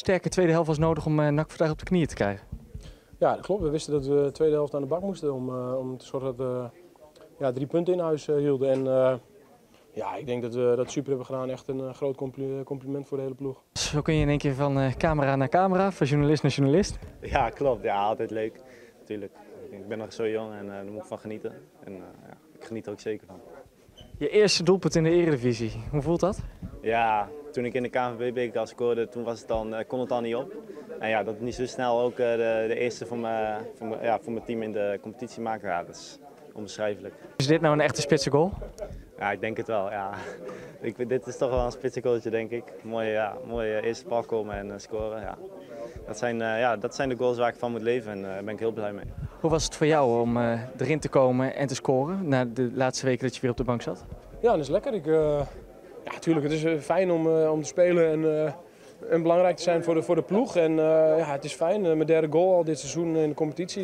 sterke tweede helft was nodig om NAC vandaag op de knieën te krijgen. Ja, dat klopt. We wisten dat we de tweede helft aan de bak moesten om te zorgen dat we 3 punten in huis hielden. En ja, ik denk dat we dat super hebben gedaan. Echt een groot compliment voor de hele ploeg. Zo kun je in één keer van camera naar camera, van journalist naar journalist. Ja, klopt. Ja, altijd leuk. Natuurlijk. Ik ben nog zo jong en daar moet ik van genieten. En ja, ik geniet er ook zeker van. Je eerste doelpunt in de Eredivisie, hoe voelt dat? Ja, toen ik in de KNVB-beker scoorde, toen was het dan, kon het al niet op. En ja, dat niet zo snel ook de eerste voor mijn team in de competitie maken, ja, dat is onbeschrijfelijk. Is dit nou een echte spitse goal? Ja, ik denk het wel. Ja. Dit is toch wel een spitsengoaltje, denk ik. Mooie eerste bal komen en scoren. Ja. Dat zijn de goals waar ik van moet leven en daar ben ik heel blij mee. Hoe was het voor jou om erin te komen en te scoren na de laatste weken dat je weer op de bank zat? Ja, dat is lekker. Ja, natuurlijk, het is fijn om te spelen en belangrijk te zijn voor de ploeg. En ja, het is fijn. Mijn derde goal al dit seizoen in de competitie.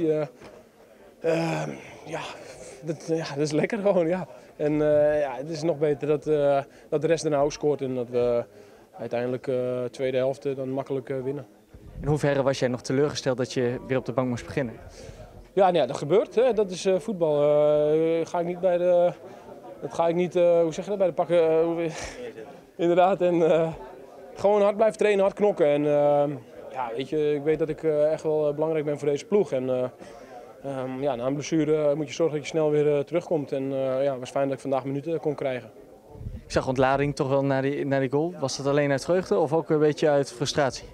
Ja, dat is lekker gewoon. Ja. En ja, het is nog beter dat de rest daarna ook scoort en dat we uiteindelijk tweede helft dan makkelijk winnen. In hoeverre was jij nog teleurgesteld dat je weer op de bank moest beginnen? Ja, nee, dat gebeurt. Hè. Dat is voetbal. Ga ik niet bij de... Dat ga ik niet, hoe zeg je dat, bij de pakken. Inderdaad. En gewoon hard blijven trainen, hard knokken. En ja, weet je, ik weet dat ik echt wel belangrijk ben voor deze ploeg. En ja, na een blessure moet je zorgen dat je snel weer terugkomt. En ja, het was fijn dat ik vandaag minuten kon krijgen. Ik zag ontlading toch wel naar die goal. Was dat alleen uit vreugde of ook een beetje uit frustratie?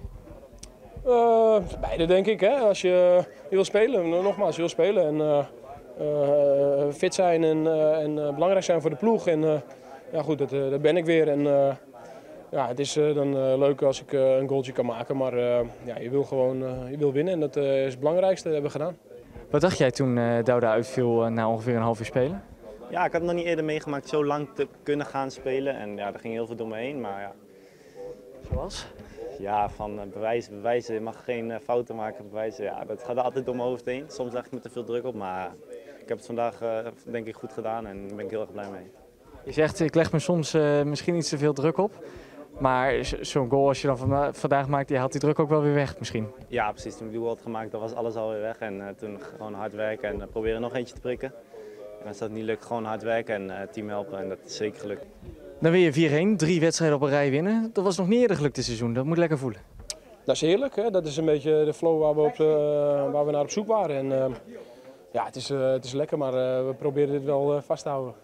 Beide denk ik. Hè. Als je wil spelen, nogmaals, je wil spelen. En fit zijn en belangrijk zijn voor de ploeg. En ja, goed, dat ben ik weer. En ja, het is dan leuk als ik een goaltje kan maken. Maar ja, je wil gewoon je wil winnen en dat is het belangrijkste. Dat hebben we gedaan. Wat dacht jij toen Douda uitviel na ongeveer een half uur spelen? Ja, ik had het nog niet eerder meegemaakt zo lang te kunnen gaan spelen. En ja, er ging heel veel door me heen. Maar ja. Zoals? Ja, van bewijzen. Je mag geen fouten maken, bewijzen. Ja, dat gaat altijd door mijn hoofd heen. Soms leg ik me te veel druk op, maar ik heb het vandaag denk ik goed gedaan en daar ben ik heel erg blij mee. Je zegt, ik leg me soms misschien iets te veel druk op. Maar zo'n goal als je dan vandaag maakt, die haalt die druk ook wel weer weg misschien. Ja, precies. Toen ik die goal had gemaakt, dan was alles alweer weg. En toen gewoon hard werken en proberen nog eentje te prikken. En als dat niet lukt, gewoon hard werken en team helpen. En dat is zeker gelukt. Dan win je 4-1, 3 wedstrijden op een rij winnen. Dat was nog niet eerder gelukt dit seizoen, dat moet lekker voelen. Dat is heerlijk, hè? Dat is een beetje de flow waar we naar op zoek waren. En ja, het is lekker, maar we proberen dit wel vast te houden.